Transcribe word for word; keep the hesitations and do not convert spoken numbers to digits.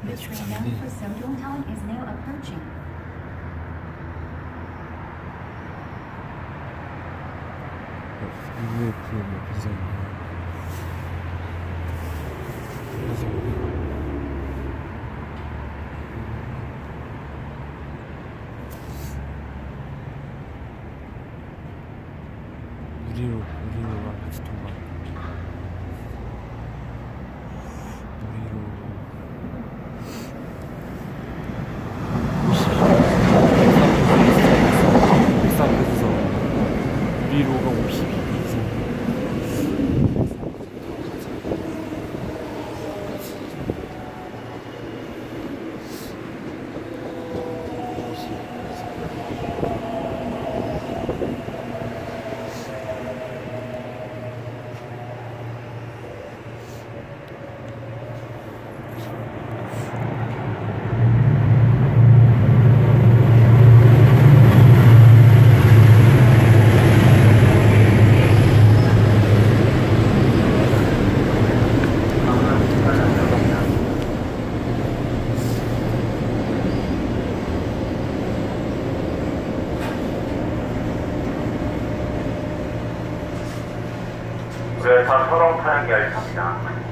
The train bound for Sundongtown is now approaching. 이게 그뭐 비싸네. 우리로 우리로랑 같이 통과. 우리로 백삼에서 우리로가 오십이 이상. 그래서 서롱탄 열차입니다.